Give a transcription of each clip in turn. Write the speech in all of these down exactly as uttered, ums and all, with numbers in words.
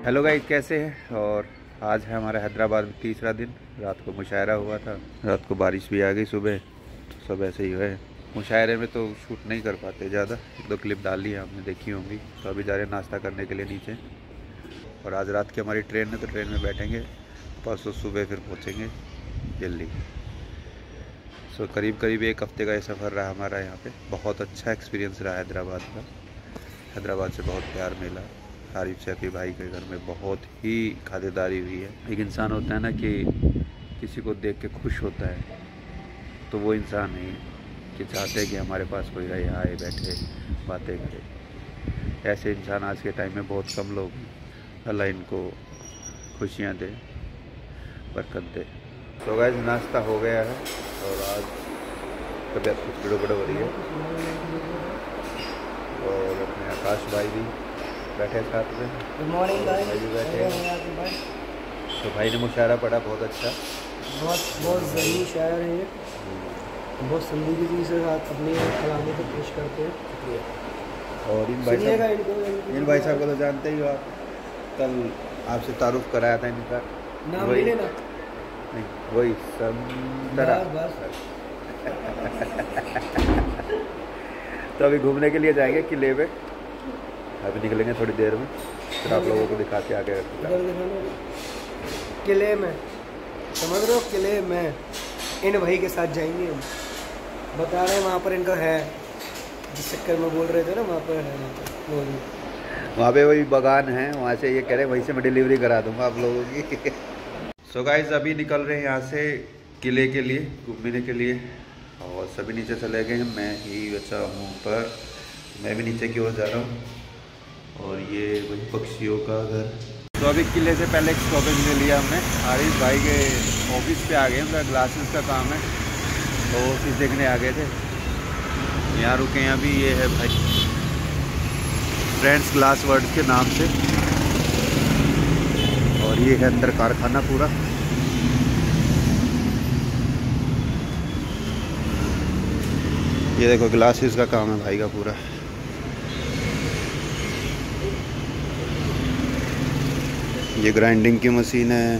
Hello guys, कैसे हैं। और आज है हमारा हैदराबाद में तीसरा दिन। रात को मुशायरा हुआ था, रात को बारिश भी आ गई सुबह, तो सब ऐसे ही है। मुशायरे में तो शूट नहीं कर पाते ज़्यादा, एक दो क्लिप डाल ली है आपने, देखी होंगी। तो अभी जा रहे हैं नाश्ता करने के लिए नीचे। और आज रात की हमारी ट्रेन है, तो ट्रेन में बैठेंगे, परसों सुबह फिर पहुँचेंगे दिल्ली। सो करीब करीब एक हफ्ते का ये सफ़र रहा हमारा यहाँ पे। बहुत अच्छा एक्सपीरियंस रहा हैदराबाद का। हैदराबाद से बहुत प्यार मिला। आरिफ शफी भाई के घर में बहुत ही खातिरदारी हुई है। एक इंसान होता है ना कि किसी को देख के खुश होता है, तो वो इंसान नहीं कि चाहते हैं कि हमारे पास कोई रहे, आए बैठे बातें करे। ऐसे इंसान आज के टाइम में बहुत कम लोग हैं। अल्लाह इनको खुशियाँ दे, बरकत दे। तो गाइस, नाश्ता हो गया है और आज तबीयत कुछ गड़बड़ हो रही है। और अपने आकाश भाई भी बैठे साथ में। गुड मॉर्निंग भाई। भाई भी बैठे। तो भाई ने मुशायरा पढ़ा बहुत अच्छा, बहुत बहुत ज़रूरी शायर है ये, बहुत संजीदगी से साथ अपनी कलामी को पेश करते हैं। शुक्रिया। और इन भाई साहब इन भाई साहब को तो जानते ही हो आप, कल आपसे तारुफ कराया था इनका। नाम मिले ना? नहीं, वही संतरा। तो अभी घूमने के लिए जाएंगे किले पे, अभी निकलेंगे थोड़ी देर में, फिर आप लोगों को दिखाते आगे। किले में समझ रहे हो, किले में इन भाई के साथ जाएंगे हम। बता रहे हैं वहाँ पर इनका है, जिस चक्कर में बोल रहे थे ना, वहाँ पर है। वहाँ पर वहाँ पे वही बगान है, वहाँ से ये कह रहे हैं वहीं से मैं डिलीवरी करा दूँगा आप लोगों की। सो गाइस, अभी निकल रहे हैं यहाँ से किले के लिए, घूमने के लिए। और सभी नीचे चले गए हैं, मैं ही बचा हूँ ऊपर। मैं भी नीचे की ओर जा रहा हूँ। और ये वही पक्षियों का घर। तो अभी किले से पहले एक स्टॉपेज ले लिया हमने। आरिफ भाई के ऑफिस पे आ गए, उनका ग्लासेस का काम है, तो ऑफिस देखने आ गए थे। यहाँ रुके हैं अभी। ये है भाई फ्रेंड्स ग्लास वर्ल्ड के नाम से। और ये है अंदर कारखाना पूरा। ये देखो ग्लासेस का काम है भाई का पूरा। ये ग्राइंडिंग की मशीन है,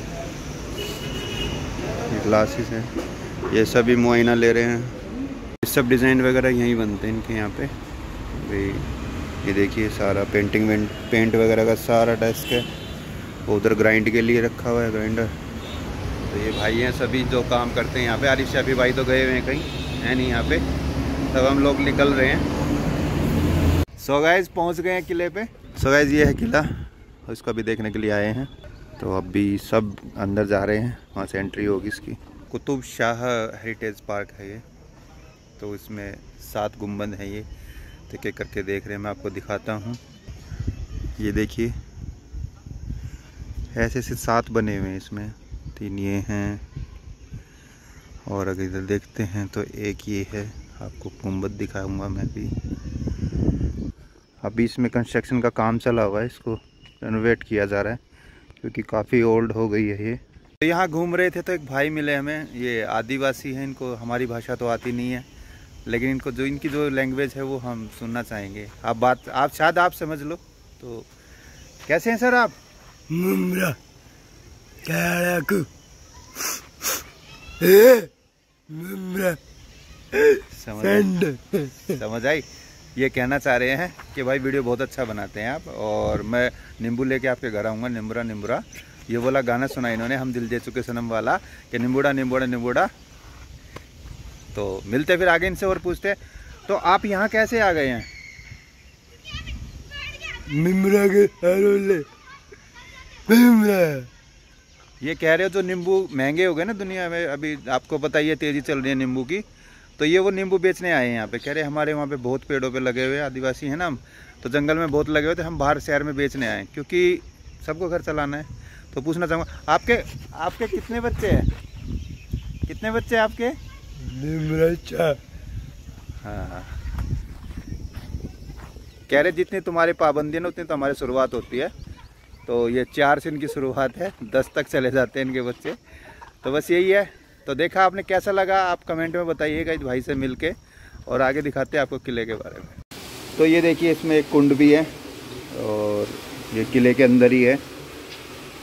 ये ग्लासेस है, ये सभी मुआयना ले रहे हैं। ये सब डिज़ाइन वगैरह यहीं बनते हैं इनके यहाँ पे भाई। ये देखिए सारा पेंटिंग वेंट पेंट वगैरह का सारा डेस्क है, उधर ग्राइंड के लिए रखा हुआ है ग्राइंडर। तो ये भाई हैं सभी जो काम करते हैं यहाँ पे। आरिफ शफी भाई तो गए हुए हैं कहीं, है नहीं यहाँ पे। तब हम लोग निकल रहे हैं। सो गाइस, पहुँच गए हैं किले पे। सो गाइस, ये है किला, इसको अभी देखने के लिए आए हैं। तो अभी सब अंदर जा रहे हैं, वहाँ से एंट्री होगी इसकी। कुतुब शाह हेरिटेज पार्क है ये। तो इसमें सात गुंबद हैं। ये एक एक करके देख रहे हैं, मैं आपको दिखाता हूँ। ये देखिए ऐसे ऐसे सात बने हुए हैं इसमें। तीन ये हैं, और अगर इधर देखते हैं तो एक ये है, आपको गुंबद दिखाऊंगा मैं भी। अभी इसमें कंस्ट्रक्शन का काम चला हुआ है, इसको रेनोवेट किया जा रहा है क्योंकि काफ़ी ओल्ड हो गई है ये। तो यहाँ घूम रहे थे तो एक भाई मिले हमें, ये आदिवासी हैं। इनको हमारी भाषा तो आती नहीं है, लेकिन इनको जो इनकी जो लैंग्वेज है वो हम सुनना चाहेंगे। आप बात आप शायद आप समझ लो। तो कैसे हैं सर आप? मुमरा मुमरा समझ समझ आई। ये कहना चाह रहे हैं कि भाई वीडियो बहुत अच्छा बनाते हैं आप, और मैं नींबू लेके आपके घर आऊँगा। निम्बुरा निम्बुरा ये वाला गाना सुना इन्होंने, हम दिल दे चुके सनम वाला, कि निम्बुड़ा निम्बुड़ा निम्बुड़ा। तो मिलते फिर आगे इनसे और पूछते। तो आप यहाँ कैसे आ गए हैं? मिमरा के मिमरा। ये कह रहे हो जो नींबू महंगे हो गए ना दुनिया में, अभी आपको पता ही है तेज़ी चल रही है नींबू की। तो ये वो नींबू बेचने आए हैं यहाँ पे। कह रहे हमारे वहाँ पे बहुत पेड़ों पे लगे हुए, आदिवासी हैं ना हम, तो जंगल में बहुत लगे हुए थे, हम बाहर शहर में बेचने आए क्योंकि सबको घर चलाना है। तो पूछना चाहूँगा, आपके आपके कितने बच्चे हैं? कितने बच्चे हैं आपके? हाँ हाँ। कह रहे जितनी तुम्हारी पाबंदी है ना, उतनी तो हमारी शुरुआत होती है। तो ये चार से इनकी शुरुआत है, दस तक चले जाते हैं इनके बच्चे। तो बस यही है। तो देखा आपने, कैसा लगा आप कमेंट में बताइएगा इस भाई से मिलके, और आगे दिखाते हैं आपको किले के बारे में। तो ये देखिए, इसमें एक कुंड भी है और ये किले के अंदर ही है।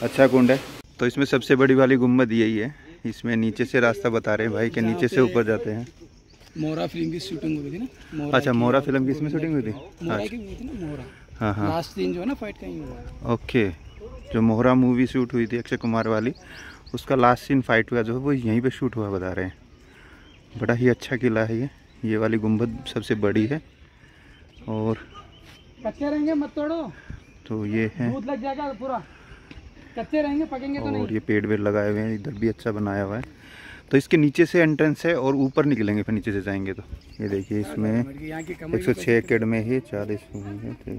अच्छा कुंड है। तो इसमें सबसे बड़ी वाली गुम्बद यही है। इसमें नीचे से रास्ता बता रहे हैं भाई कि नीचे से ऊपर जाते हैं। मोरा फिल्म की शूटिंग हुई थी ना। मोरा अच्छा मोरा फिल्म की इसमें शूटिंग हुई थी। मोरा की हुई थी ना मोरा। हाँ हाँ लास्ट सीन जो है ना फाइट का ही हुआ। ओके, जो मोहरा मूवी शूट हुई थी अक्षय कुमार वाली, उसका लास्ट सीन फाइट हुआ जो है वो यहीं पे शूट हुआ बता रहे हैं। बड़ा ही अच्छा किला है ये। ये वाली गुम्बद सबसे बड़ी है। और कच्चे रहेंगे मत तोड़ो, तो ये है दूध लग जाएगा पूरा, कच्चे रहेंगे पकेंगे तो नहीं। और ये पेड़ वेड़ लगाए हुए हैं, इधर भी अच्छा बनाया हुआ है। तो इसके नीचे से एंट्रेंस है और ऊपर निकलेंगे फिर नीचे से जाएंगे। तो ये देखिए इसमें एक सौ छः एकड़ में ही चालीस है।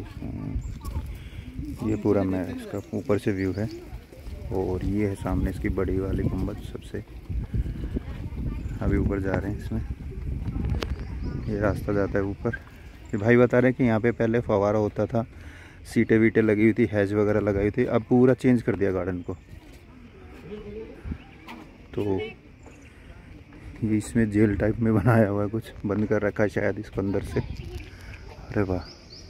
ये पूरा मैं इसका ऊपर से व्यू है। और ये है सामने इसकी बड़ी वाली गुम्बद सबसे। अभी ऊपर जा रहे हैं इसमें, ये रास्ता जाता है ऊपर। ये भाई बता रहे हैं कि यहाँ पे पहले फवारा होता था, सीटें वीटें लगी हुई थी, हैज वगैरह लगाई हुई थी, अब पूरा चेंज कर दिया गार्डन को। तो ये इसमें जेल टाइप में बनाया हुआ है, कुछ बंद कर रखा है शायद इसको अंदर से। अरे वाह,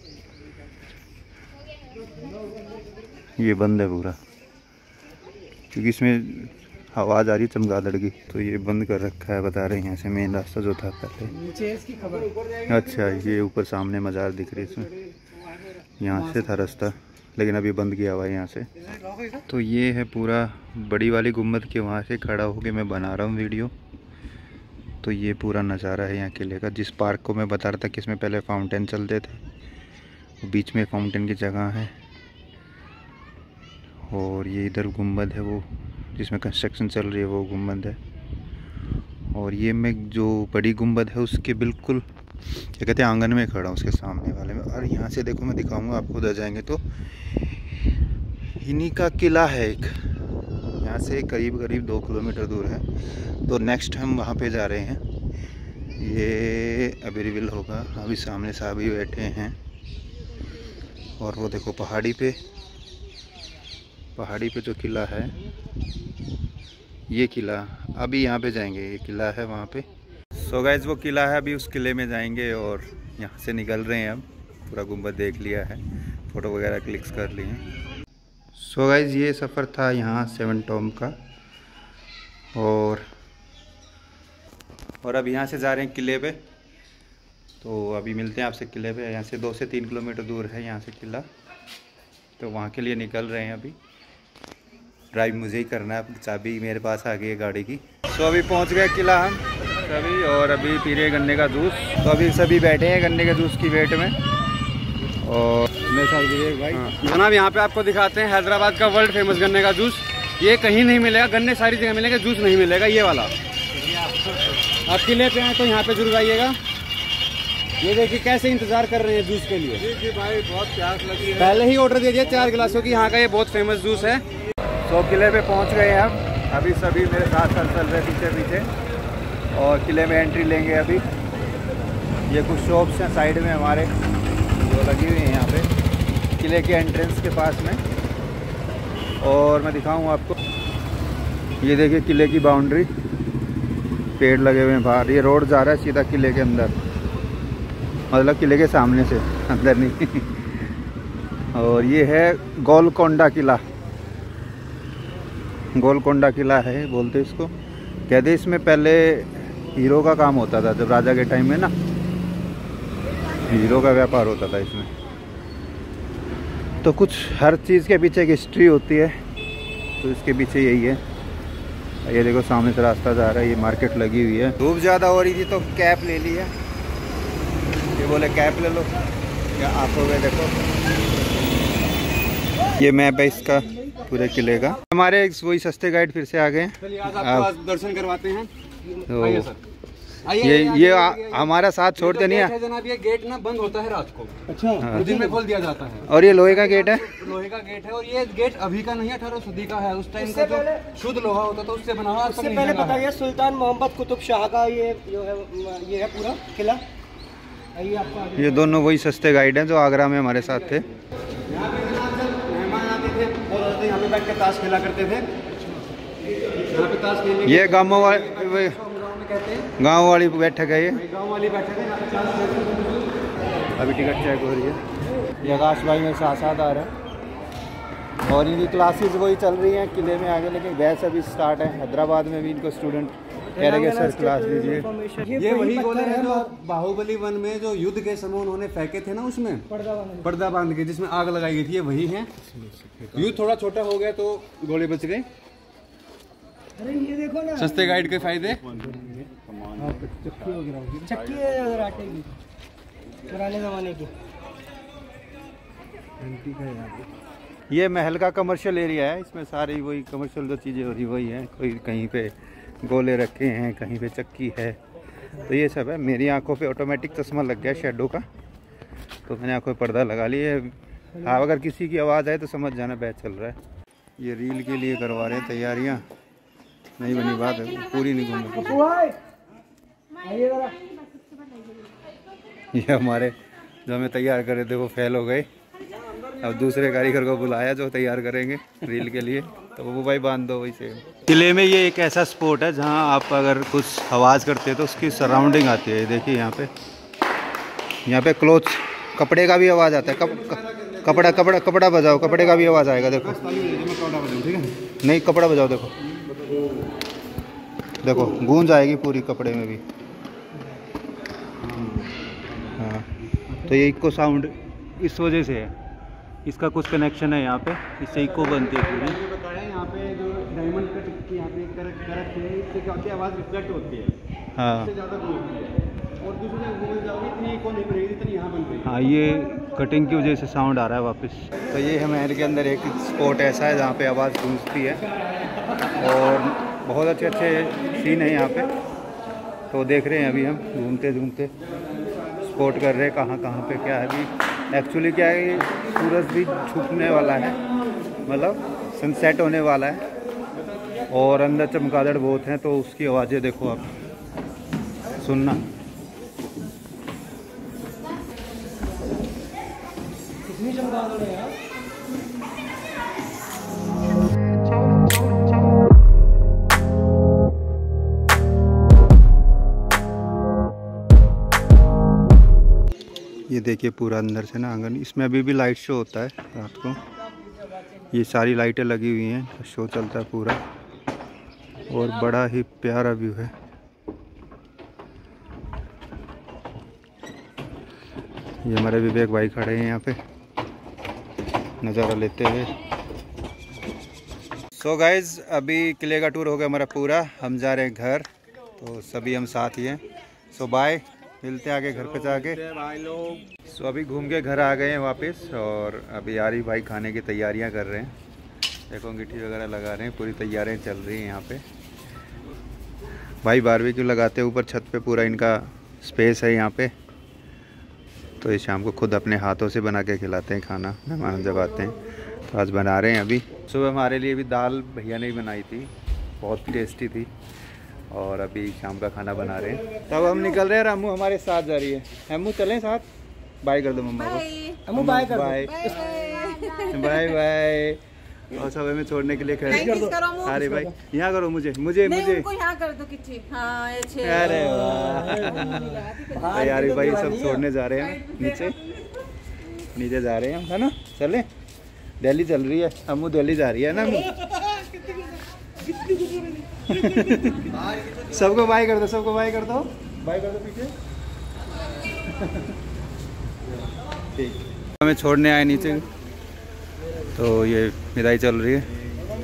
ये बंद है पूरा क्योंकि इसमें आवाज़ आ रही है चमगादड़ की, तो ये बंद कर रखा है बता रहे हैं। यहाँ से मेन रास्ता जो था पहले नीचे इसकी खबर। अच्छा, ये ऊपर सामने मज़ार दिख रही है इसमें, यहाँ से था रास्ता लेकिन अभी बंद किया हुआ है यहाँ से। तो ये है पूरा बड़ी वाली गुम्बद के वहाँ से खड़ा होके मैं बना रहा हूँ वीडियो। तो ये पूरा नज़ारा है यहाँ किले का। जिस पार्क को मैं बता रहा था कि इसमें पहले फाउंटेन चलते थे, बीच में फाउंटेन की जगह है। और ये इधर गुम्बद है वो जिसमें कंस्ट्रक्शन चल रही है, वो गुम्बद है। और ये मैं जो बड़ी गुम्बद है उसके बिल्कुल क्या कहते हैं आंगन में खड़ा हूँ, उसके सामने वाले में। और यहाँ से देखो मैं दिखाऊंगा आपको, उधर जाएंगे तो इन्हीं का किला है एक, यहाँ से करीब करीब दो किलोमीटर दूर है। तो नेक्स्ट हम वहाँ पे जा रहे हैं। ये अभी रिवील होगा। अभी सामने साहब ही बैठे हैं और वो देखो पहाड़ी पे, पहाड़ी पे जो किला है, ये किला अभी यहाँ पे जाएंगे। ये किला है वहाँ पे। सो गाइस वो किला है, अभी उस किले में जाएंगे और यहाँ से निकल रहे हैं। अब पूरा गुम्बद देख लिया है, फ़ोटो वगैरह क्लिक्स कर लिए हैं। सो गाइस ये सफ़र था यहाँ सेवन टॉम का। और और अब यहाँ से जा रहे हैं किले पे। तो अभी मिलते हैं आपसे किले पे। यहाँ से दो से तीन किलोमीटर दूर है यहाँ से किला। तो वहाँ के लिए निकल रहे हैं। अभी ड्राइव मुझे ही करना है, चाबी मेरे पास आ गई है गाड़ी की। सो अभी पहुँच गए किला हम सभी और अभी पी रहे गन्ने का जूस। तो अभी सभी बैठे हैं गन्ने के जूस की वेट में। और मेरे साथ विवेक भाई। हाँ। जनाब यहाँ पे आपको दिखाते हैं हैदराबाद का वर्ल्ड फेमस गन्ने का जूस। ये कहीं नहीं मिलेगा, गन्ने सारी जगह मिलेगा, जूस नहीं मिलेगा ये वाला। आप किले पे हैं तो यहाँ पे जरूर आइएगा। ये देखिए कैसे इंतजार कर रहे हैं जूस के लिए। जी जी भाई बहुत प्यास लगी है। पहले ही ऑर्डर दे दिया चार गिलासों की। यहाँ का ये बहुत फेमस जूस है। तो किले पे पहुँच गए हैं हम। अभी सभी मेरे साथ साथ चल रहे पीछे पीछे और किले में एंट्री लेंगे अभी। ये कुछ शॉप्स हैं साइड में हमारे जो लगी हुई हैं यहाँ पे किले के एंट्रेंस के पास में। और मैं दिखाऊँ आपको, ये देखिए किले की बाउंड्री, पेड़ लगे हुए हैं बाहर। ये रोड जा रहा है सीधा किले के अंदर, मतलब किले के सामने से, अंदर नहीं। और ये है गोलकोंडा किला। गोलकोंडा किला है बोलते इसको। कहते इसमें पहले हीरो का काम होता था, जब राजा के टाइम में ना हीरो का व्यापार होता था इसमें। तो कुछ हर चीज़ के पीछे एक हिस्ट्री होती है, तो इसके पीछे यही है। ये देखो सामने से रास्ता जा रहा है, ये मार्केट लगी हुई है। धूप ज़्यादा हो रही थी तो कैप ले ली है। ये बोले कैप ले लो, क्या आंखों में देखो। ये मैप है इसका पूरे किले का। हमारे वही सस्ते गाइड फिर से आ गए हैं। आप दर्शन करवाते हैं तो आइए सर। आइए, ये आइए, ये आइए, आ, आइए, हमारा साथ छोड़ते नहीं है जनाब। ये गेट ना बंद होता है रात को। अच्छा हाँ। दिन में खोल दिया जाता है। और ये लोहे का गेट है। लोहे का गेट है और ये गेट अभी का नहीं है, अठारह सदी का है। उस टाइम का जो शुद्ध लोहा होता था उससे बना हुआ। उससे पहले बताइए सुल्तान मोहम्मद कुतुब शाह का ये जो है ये है पूरा किला। आइए आपको ये दोनों वही सस्ते गाइड हैं जो आगरा में हमारे साथ थे। यहाँ पे मेहमान आते थे और यहाँ पे बैठ के ताश खेला करते थे। यहाँ पे ताश खेलने ये गाँव वाले गाँव वाली बैठक है। ये गाँव वाली बैठक है। अभी टिकट चेक हो रही है। ये आकाश भाई मेरे साथ साथ आ रहा है। और इनकी क्लासेस वही चल रही हैं किले में आगे, लेकिन बैच अभी स्टार्ट है। हैदराबाद में भी इनको स्टूडेंट कह रहे हैं सर क्लास लीजिए। ये वही गोले हैं जो बाहुबली वन में जो युद्ध के समय उन्होंने फेंके थे ना, उसमें पर्दा बांध के जिसमें आग लगाई गई थी, ये वही है। युद्ध थोड़ा छोटा हो गया तो गोले बच गए। अरे ये देखो ना, सस्ते गाइड के फायदे। चक्की है आटे की, पुराने जमाने की। ये महल का कमर्शियल एरिया है, इसमें सारी वही कमर्शियल जो चीज़ें हो रही वही है। कोई कहीं पे गोले रखे हैं, कहीं पे चक्की है, तो ये सब है। मेरी आंखों पे ऑटोमेटिक चश्मा लग गया शेडो का, तो मैंने आंखों पे पर्दा लगा लिया। हाँ, अगर किसी की आवाज़ आए तो समझ जाना बैच चल रहा है। ये रील के लिए करवा रहे हैं तैयारियाँ, नहीं बनी बात है, पूरी नहीं घूम। ये हमारे जो हमें तैयार करे थे वो फेल हो गए। अब दूसरे कारीगर को बुलाया जो तैयार करेंगे रील के लिए, तो वो भाई बांध दो वही से। किले में ये एक ऐसा स्पॉट है जहाँ आप अगर कुछ आवाज़ करते हैं तो उसकी सराउंडिंग आती है। देखिए यहाँ पे, यहाँ पे क्लोथ कपड़े का भी आवाज़ आता है। कप, क, कपड़ा कपड़ा कपड़ा बजाओ, कपड़े का भी आवाज़ आएगा। देखो नहीं, कपड़ा बजाओ, देखो देखो गूंज आएगी पूरी कपड़े में भी। हाँ, तो ये इको साउंड इस वजह से है, इसका कुछ कनेक्शन है यहाँ पे, इससे इको बनती है पूरी। मैंने बताया यहाँ पे जो डायमंड कट की यहाँ पे करक करक है, इससे क्या होती है, आवाज़ रिफ्लेक्ट होती है। हाँ, इससे ज़्यादा गूंजती है। और दूसरी जगह गूंज जाओगी इतनी इको नहीं बनेगी जितनी यहाँ बन रही है। हाँ, ये कटिंग की वजह से साउंड आ रहा है वापस। तो ये हमारे के अंदर एक स्पॉट ऐसा है जहाँ पे आवाज़ गूंजती है, और बहुत अच्छे अच्छे सीन है यहाँ पे। तो देख रहे हैं अभी हम घूमते घूमते स्पॉट कर रहे हैं कहाँ कहाँ पे क्या है। अभी एक्चुअली क्या है, सूरज भी छुपने वाला है, मतलब सनसेट होने वाला है, और अंदर चमगादड़ बहुत हैं, तो उसकी आवाज़ें देखो आप, सुनना। कितनी चमगादड़ है यार। ये देखिए पूरा अंदर से ना आंगन, इसमें अभी भी लाइट शो होता है रात को। ये सारी लाइटें लगी हुई हैं, शो चलता है पूरा, और बड़ा ही प्यारा व्यू है। ये हमारे विवेक भाई खड़े हैं यहाँ पे नज़ारा लेते हुए। सो गाइज, अभी किले का टूर हो गया हमारा पूरा, हम जा रहे हैं घर, तो सभी हम साथ ही हैं। सो बाय, मिलते हैं आगे घर पे जाके भाई लोग। सो अभी घूम के घर आ गए हैं वापस, और अभी आरिफ भाई खाने की तैयारियां कर रहे हैं। देखो अंगीठी वगैरह लगा रहे हैं, पूरी तैयारियां चल रही हैं यहाँ पे। भाई बारबेक्यू लगाते हैं ऊपर छत पे, पूरा इनका स्पेस है यहाँ पे, तो ये शाम को खुद अपने हाथों से बना के खिलाते हैं खाना मेहमान जब आते हैं। तो आज बना रहे हैं अभी। सुबह हमारे लिए भी दाल भैया ने ही बनाई थी, बहुत टेस्टी थी, और अभी शाम का खाना बना रहे हैं। तब हम निकल रहे हैं, अम्मू हमारे साथ जा रही है। अम्मू चलें साथ? बाय कर दो मम्मा को। अम्मू बाय कर दो। Bye bye bye. और सब हमें छोड़ने के लिए खड़े। अरे भाई यहाँ करो, मुझे मुझे मुझे यहाँ कर दो किसी। हाँ, अरे वाह यार भाई, सब छोड़ने जा रहे हैं नीचे, नीचे जा रहे हैं, है ना? चले, दिल्ली चल रही है अम्मू, दिल्ली जा रही है ना अम्मू? सबको बाय कर दो, सबको बाय कर दो, बाय कर दो पीछे। ठीक, हमें छोड़ने आए नीचे, तो ये विदाई चल रही है।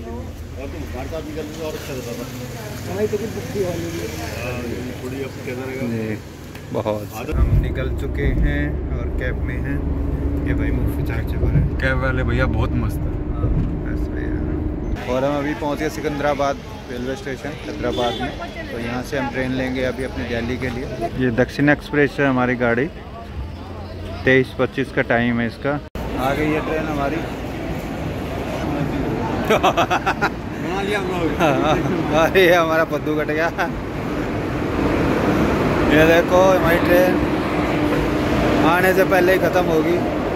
बहुत हम निकल चुके हैं और कैब में हैं। ये भाई मुफ्त चाय चुका है, कैब वाले भैया बहुत मस्त है। और हम अभी पहुंच गए सिकंदराबाद रेलवे स्टेशन हैदराबाद में। तो यहाँ से हम ट्रेन लेंगे अभी अपने दिल्ली के लिए। ये दक्षिण एक्सप्रेस है हमारी गाड़ी, तेईस पच्चीस का टाइम है इसका। आ गई है ट्रेन हमारी। बना लिया ब्लॉग। अरे ये हमारा पद्दू कट गया। ये देखो हमारी ट्रेन आने से पहले ही ख़त्म होगी।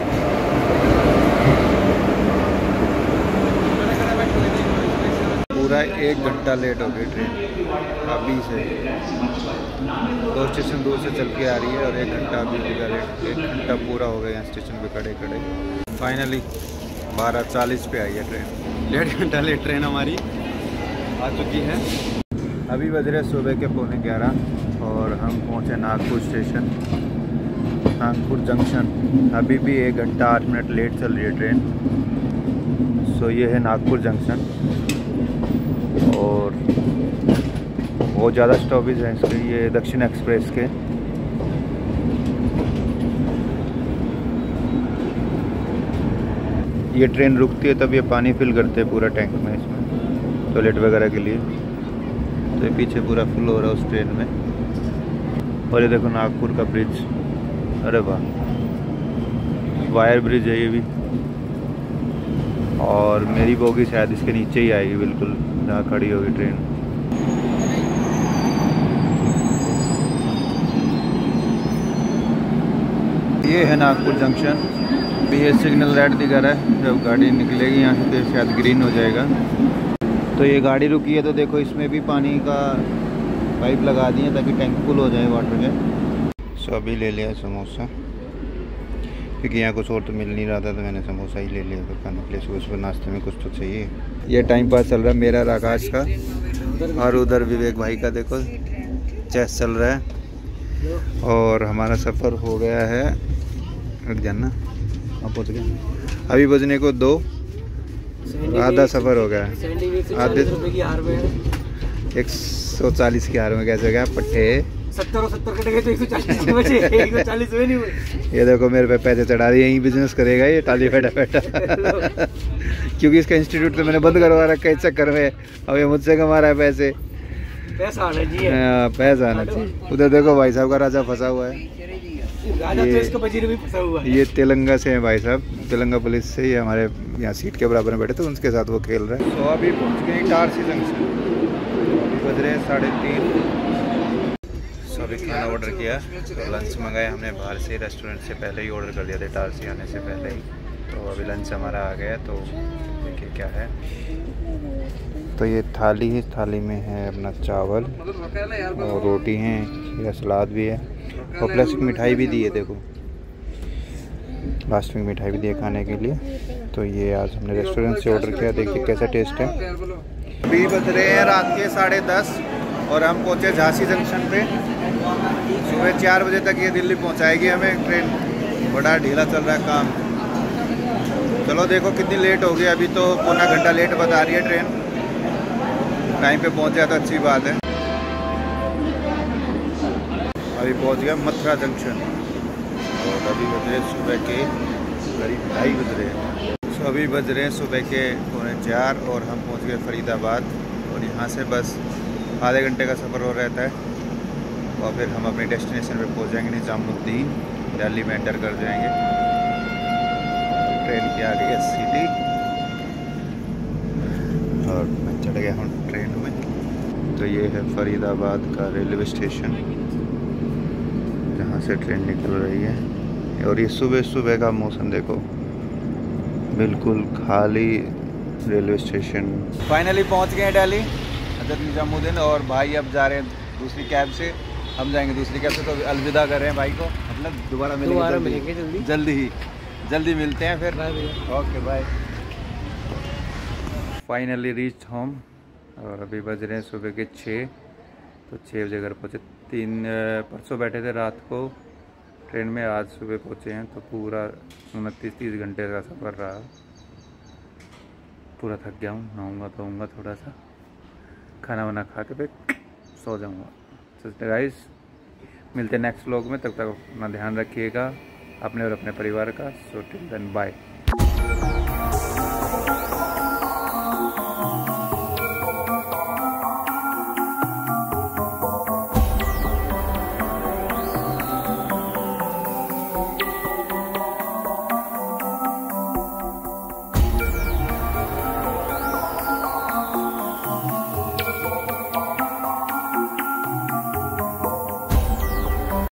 पूरा एक घंटा लेट हो गई ट्रेन अभी से। दो स्टेशन दूर से चल के आ रही है और एक घंटा अभी भी लेट, एक घंटा पूरा हो गया यहाँ स्टेशन पे खड़े खड़े। फाइनली बारह चालीस पे आई है ट्रेन। डेढ़ घंटा लेट ट्रेन हमारी आ चुकी है। अभी बज रहे सुबह के पौने ग्यारह और हम पहुँचे नागपुर स्टेशन, नागपुर जंक्शन। अभी भी एक घंटा आठ मिनट लेट चल रही है ट्रेन। सो ये है नागपुर जंक्शन और बहुत ज़्यादा स्टॉपेज हैं इसके। ये दक्षिण एक्सप्रेस के। ये ट्रेन रुकती है तब ये पानी फिल करते हैं पूरा टैंक में इसमें टॉयलेट वगैरह के लिए। तो ये पीछे पूरा फुल हो रहा है उस ट्रेन में। और ये देखो नागपुर का ब्रिज, अरे वाह, वायर ब्रिज है ये भी। और मेरी बोगी शायद इसके नीचे ही आएगी बिल्कुल जहाँ खड़ी होगी ट्रेन। ये है नागपुर जंक्शन। भी ये सिग्नल रेड दिखा रहा है, जब गाड़ी निकलेगी यहाँ से तो शायद ग्रीन हो जाएगा। तो ये गाड़ी रुकी है तो देखो इसमें भी पानी का पाइप लगा दिए ताकि टैंक फुल हो जाए वाटर के। सो अभी ले लिया समोसा क्योंकि यहाँ कुछ और तो मिल नहीं रहा था, तो मैंने समोसा ही ले लिया खाने के लिए। सुबह सुबह नाश्ते में कुछ तो चाहिए। ये टाइम पास चल रहा है मेरा और आकाश का, और उधर विवेक भाई का देखो चेस चल रहा है। और हमारा सफ़र हो गया है, रुक जाना आप पहुँच गए। अभी बजने को दो, आधा सफ़र हो गया है। आधे एक सौ चालीस की हार में कैसे गया पट्टे। सत्तर सत्तर कटेगा तो एक सौ चालीस बचे, एक सौ चालीस में नहीं हुए। ये देखो मेरे पे पैसे चढ़ा रही है, यही बिजनेस करेगा ये टाली बैठा बैठा क्योंकि इसका इंस्टीट्यूट तो मैंने बंद करवा रखा है इस चक्कर में। अब ये मुझसे कमा रहा है पैसे, पैसा आना चाहिए। पैसा आना चाहिए। उधर देखो भाई साहब का राजा फंसा हुआ है, राजा तो इसका वजीर भी फंसा हुआ है। ये तेलंगा से है भाई साहब, तेलंगा पुलिस से। ये हमारे यहाँ सीट के बराबर में बैठे थे, उनके साथ वो खेल रहे हैं। तो अभी पहुँच गए इटारसी जंक्शन, अभी बज रहे साढ़े तीन। सो अभी खाना ऑर्डर किया, तो लंच मंगाया हमने बाहर से, रेस्टोरेंट से पहले ही ऑर्डर कर दिया था इटारसी आने से पहले ही। तो अभी लंच हमारा आ गया, तो देखिए क्या है। तो ये थाली है, थाली में है अपना चावल और रोटी है, या सलाद भी है और प्लस मिठाई भी दी है। देखो लास्ट में मिठाई भी दी है खाने के लिए। तो ये आज हमने रेस्टोरेंट से ऑर्डर किया, देखिए कैसा टेस्ट है। अभी बज रहे हैं रात के साढ़े दस और हम पहुँचे झांसी जंक्शन पे। सुबह चार बजे तक ये दिल्ली पहुँचाएगी हमें ट्रेन। बड़ा ढीला चल रहा है काम। चलो देखो कितनी लेट हो गई, अभी तो पौना घंटा लेट बता रही है ट्रेन। टाइम पे पहुँच जाए तो अच्छी बात है। अभी पहुँच गया मथुरा जंक्शन और अभी बज रहे सुबह के करीब ढाई बज रहे हैं। सो अभी बज रहे हैं सुबह के पौने चार और हम पहुँच गए फरीदाबाद। और यहाँ से बस आधे घंटे का सफ़र हो रहता है और फिर हम अपने डेस्टिनेशन पे पहुँच जाएंगे निज़ामुद्दीन, दिल्ली में एंटर कर जाएंगे। ट्रेन की आ गई है सिटी और मैं चढ़ गया हूँ ट्रेन में। तो ये है फरीदाबाद का रेलवे स्टेशन जहाँ से ट्रेन निकल रही है। और ये सुबह सुबह का मौसम देखो, बिल्कुल खाली रेलवे स्टेशन। फाइनली पहुँच गए हैं दिल्ली हज़रत निज़ामुद्दीन और भाई अब जा रहे हैं दूसरी कैब से, हम जाएंगे दूसरी कैब से। तो अलविदा कर रहे हैं भाई को, मतलब दोबारा मिलेंगे, दोबारा मिलेंगे जल्दी जल्दी ही जल्दी मिलते हैं फिर। Okay bye. Finally reach home और अभी बज रहे हैं सुबह के छः। तो छः बजे घर पहुँचे। तीन परसों बैठे थे रात को ट्रेन में, आज सुबह पहुँचे हैं। तो पूरा उनतीस तीस घंटे का सफ़र रहा। पूरा थक गया हूँ, नहाऊंगा धोऊंगा थोड़ा सा, खाना वाना खा के फिर सो जाऊँगा। तो गाइस मिलते हैं नेक्स्ट व्लॉग में, तब तक अपना ध्यान रखिएगा अपने और अपने परिवार का। So till then bye.